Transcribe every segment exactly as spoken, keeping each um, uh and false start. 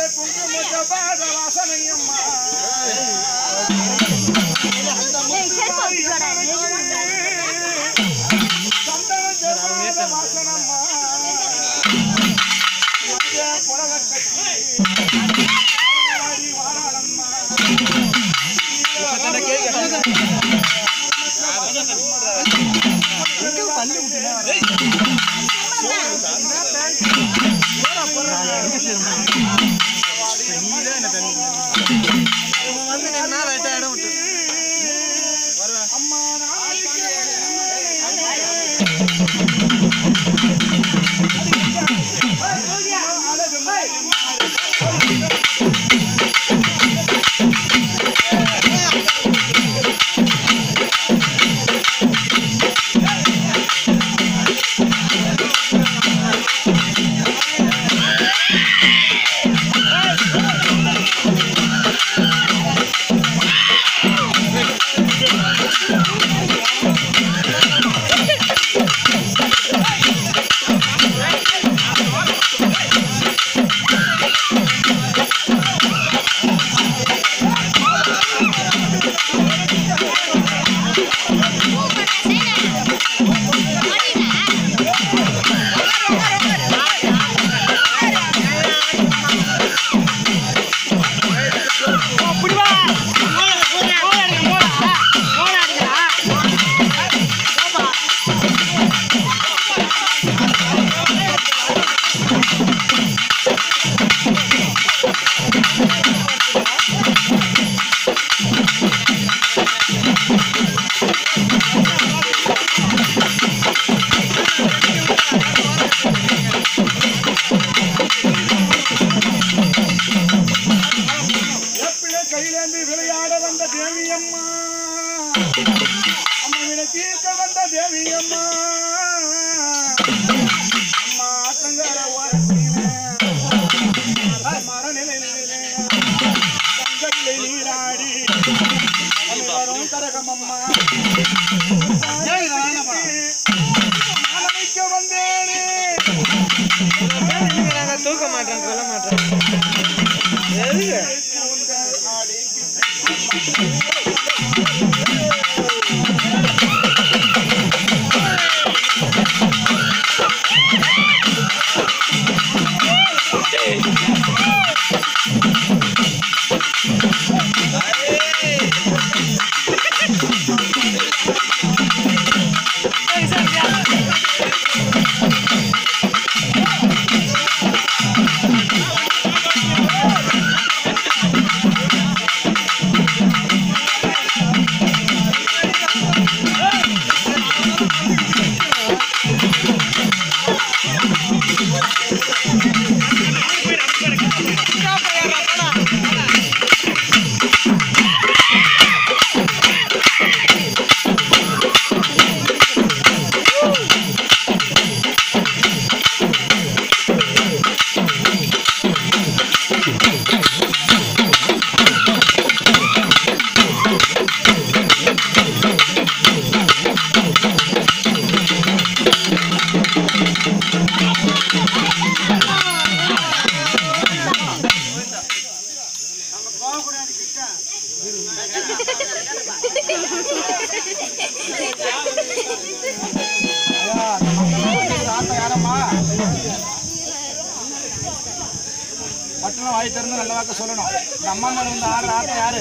பட்டணம் வாய் திறந்து நல்ல வாக்க சொல்லணும். அம்மா மேல வந்து ஆடுற ஆட்டம் யாரு?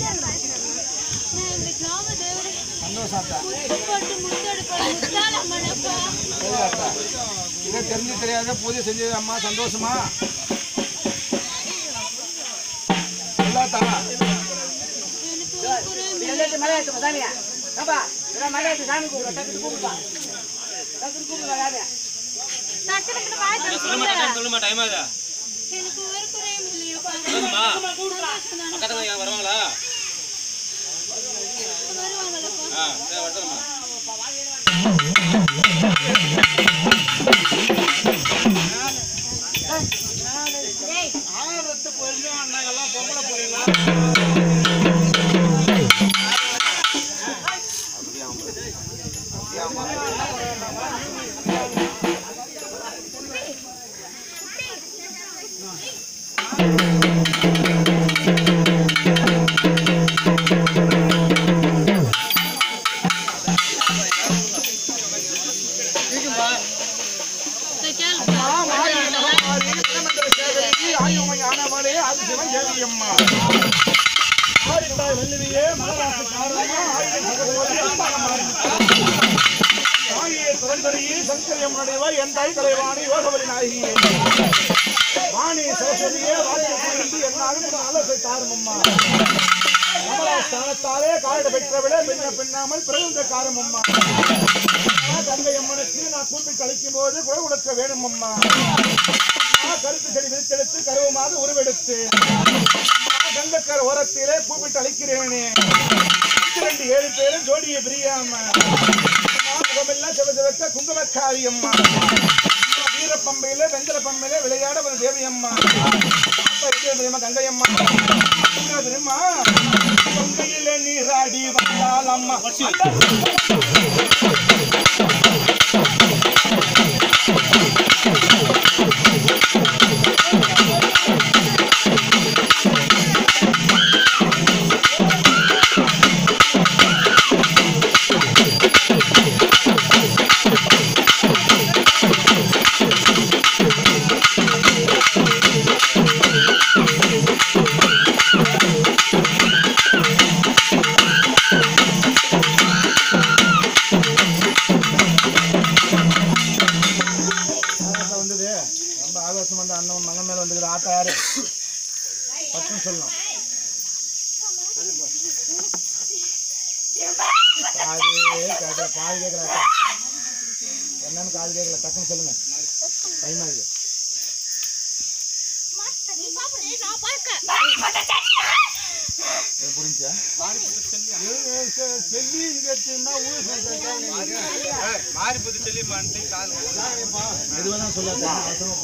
சந்தோஷாத்தா. இதை தெரிஞ்சு தெரியாத பூஜை செஞ்சது அம்மா சந்தோஷமா எல்லாத்தா வருவாங்களா? ஆயிரத்து போயிருந்தோம் அண்ணாங்கெல்லாம் பொம்பளை போறீங்களா? Thank you. ஆயுமையானவளே அது சிவன் தேவியம்மா ஆடித்தாய் வெள்ளியே மலராசு காரணமா ஆகிய சுரந்தரியே சங்கரியம்மனுடையவ என் தாய் கலைவாணி யோகவலி நாயகியே வாணி சரஸ்வதியே வாக்கியத்திலிருந்து என்னாலும் நல்லசை தாருமம்மா ஸ்தானத்தாலே காலிட பெற்றவிட பின்ன பின்னாமல் பிறந்த காரமம்மா கங்கை அம்மனுக்கு நான் கூப்பிட்டு அழைக்கும் போது குறை கொடுக்க வேணும் அம்மா கருத்து செடி விரித்தெடுத்து கருவமாக உருவெடுத்து கங்கக்கர் ஓரத்திலே கூப்பிட்டு அழைக்கிறேனே ரெண்டு ஏழு பேரும் ஜோடியை பிரியாம முகமெல்லாம் சிவ சிவக்க குங்குமக்காரி அம்மா வீரப்பம்பையில வெங்கல பம்பையில விளையாட ஒரு தேவி அம்மா தெரியுமா கங்கை அம்மா தெரியுமா கங்கையில நீராடி வந்தால் அம்மா அண்ணன் மகன் மேல வந்துக்கிற ஆட்டா யாரு பத்துன்னு சொல்லலாம் காது கேட்கல காது கேட்கல என்னன்னு காது கேட்கல டக்குன்னு சொல்லுங்க டைம் ஆகுது புரிஞ்சா செல்லின்னு கேட்டீங்கன்னா மாறிப்பது செல்லி எதுவெல்லாம் சொல்லாத அவசரமா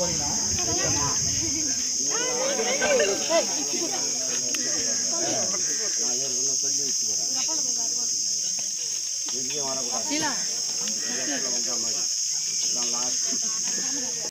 போனீங்கன்னா